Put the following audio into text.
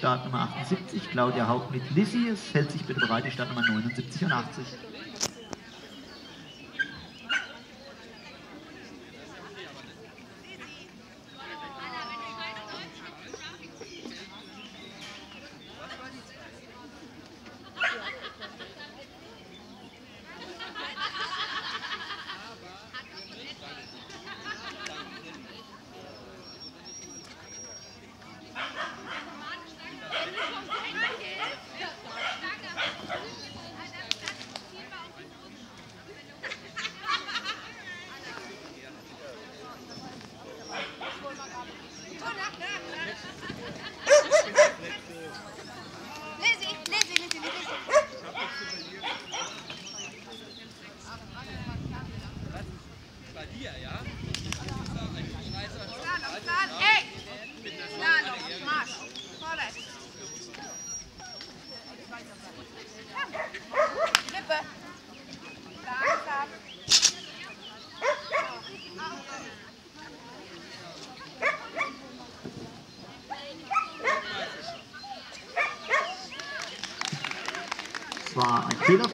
Startnummer 78, Claudia Haupt mit Lissy. Es hält sich bitte bereit, die Startnummer 79 und 80. Es war ein Fehler.